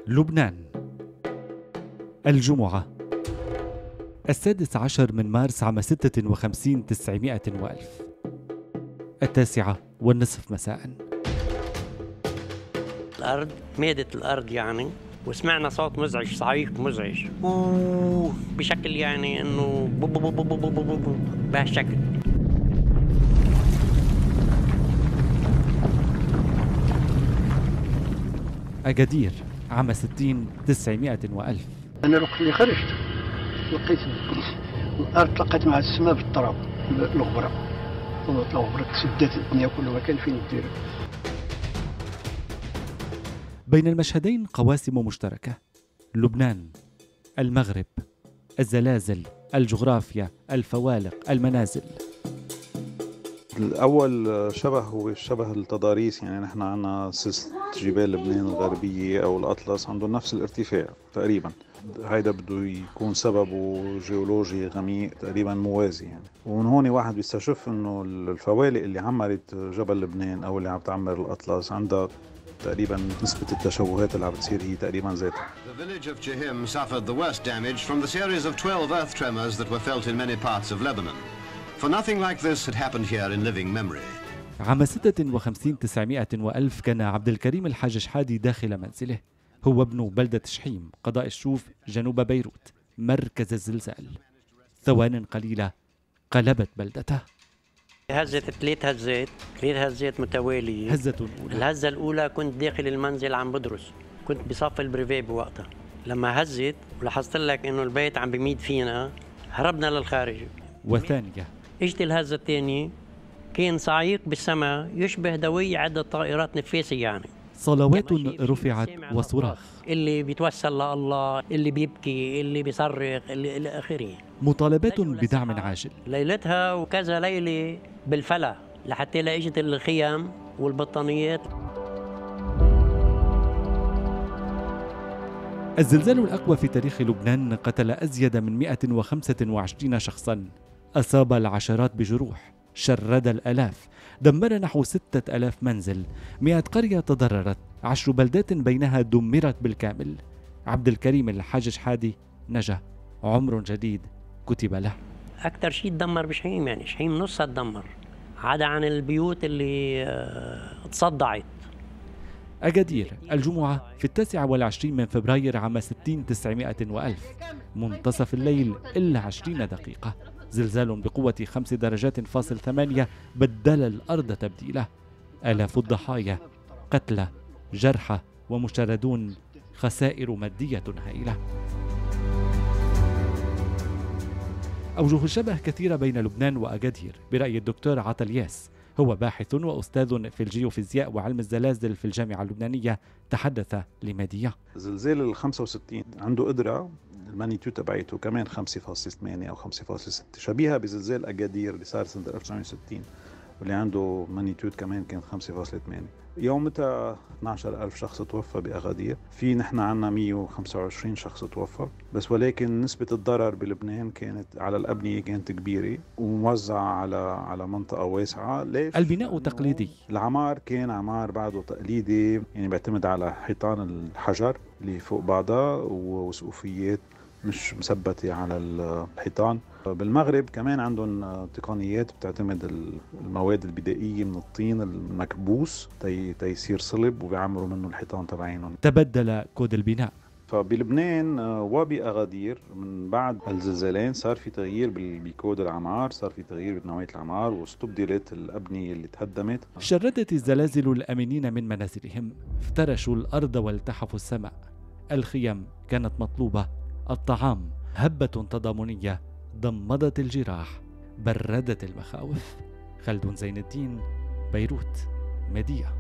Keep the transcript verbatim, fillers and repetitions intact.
لبنان. الجمعة السادس عشر من مارس عام ستة وخمسين تسعمائة وألف، التاسعة والنصف مساء. الأرض مادت الأرض يعني، وسمعنا صوت مزعج، صعيق مزعج أوه بشكل يعني إنه بو بو بو بو بو بو بو بهالشكل. أكادير عام ستين تسعمائة وألف. أنا الوقت اللي خرجت لقيت الأرض لقيت مع السماء بالتراب، الغبرة الغبرة تسدت الدنيا كلها، ما كان فين ندير. بين المشهدين قواسم مشتركة: لبنان، المغرب، الزلازل، الجغرافيا، الفوالق، المنازل. الأول شبه هو شبه التضاريس، يعني نحن عنا سلسلة جبال لبنان الغربية أو الأطلس عندهم نفس الارتفاع تقريبا. هيدا بده يكون سببه جيولوجي غميق تقريبا موازي يعني. ومن هون واحد بيستشف انه الفوالق اللي عمرت جبل لبنان او اللي عم تعمر الأطلس عندها تقريبا نسبة التشوهات اللي عم بتصير هي تقريبا ذاتها. The village of Chihim suffered the worst damage from the series of twelve earth tremors that were felt in many parts of Lebanon. For nothing like this had happened here in living memory. عام ستة وخمسين تسعمائة وألف كان عبد الكريم الحاج شحادي داخل منزله، هو ابن بلدة شحيم قضاء الشوف جنوب بيروت، مركز الزلزال. ثوان قليلة قلبت بلدته. هزت ثلاث هزات ثلاث هزات متوالية. هزة أولى. الهزة الأولى كنت داخل المنزل عم بدرس، كنت بصف البريفي بوقتها. لما هزت ولاحظت لك إنه البيت عم بيميد فينا، هربنا للخارج. وثانية اجت الهزة الثانية، كان صعيق بالسماء يشبه دوي عدة طائرات نفاثية يعني. صلوات رفعت وصراخ، اللي بيتوسل لله، اللي بيبكي، اللي بيصرخ، اللي إلى آخره. مطالبات بدعم عاجل. ليلتها وكذا ليلة بالفلا لحتى لقيت الخيام والبطانيات. الزلزال الأقوى في تاريخ لبنان قتل أزيد من مئة وخمسة وعشرين شخصاً، أصاب العشرات بجروح، شرد الآلاف، دمر نحو ستة آلاف منزل، مئة قرية تضررت، عشر بلدات بينها دمرت بالكامل. عبد الكريم الحاج شحادي نجا، عمر جديد كتب له. أكثر شيء تدمر بشحيم، يعني شحيم نصها تدمر، عدا عن البيوت اللي تصدعت. أكادير الجمعة في التاسع والعشرين من فبراير عام ستين تسعمائة وألف، منتصف الليل إلا عشرين دقيقة، زلزال بقوة خمس درجات فاصل ثمانية بدل الأرض تبديله. آلاف الضحايا، قتلى، جرحى ومشردون، خسائر مادية هائلة. أوجه الشبه كثيرة بين لبنان وأكادير برأي الدكتور عطلياس، هو باحث وأستاذ في الجيوفيزياء وعلم الزلازل في الجامعة اللبنانية، تحدث لميديا. زلزال ال خمسة وستين عنده قدرة المانيتيود تبعته كمان خمسة فاصلة ثمانية أو خمسة فاصلة ستة، شبيهة بزلزال أكادير اللي صار سنة ألف وتسعمائة وستين واللي عنده مانيتيود كمان كان خمسة فاصلة ثمانية. يومتها اثني عشر ألف شخص توفى بأكادير، في نحن عنا مئة وخمسة وعشرين شخص توفى بس، ولكن نسبة الضرر بلبنان كانت على الأبنية كانت كبيرة وموزعة على على منطقة واسعة. ليش؟ البناء تقليدي، العمار كان عمار بعده تقليدي، يعني بيعتمد على حيطان الحجر اللي فوق بعضها وسقوفيات مش مثبتة على الحيطان. بالمغرب كمان عندهم تقنيات بتعتمد المواد البدائية من الطين المكبوس تي تيصير صلب وبيعمروا منه الحيطان تبعينهم. تبدل كود البناء. فبلبنان وبأكادير من بعد الزلزالين صار في تغيير بكود العمار، صار في تغيير بنوعية العمار واستبدلت الأبنية اللي تهدمت. شردت الزلازل الآمنين من منازلهم، افترشوا الأرض والتحفوا السماء. الخيام كانت مطلوبة، الطعام، هبة تضامنية ضمدت الجراح، بردت المخاوف. خالد زين الدين، بيروت، ميديا.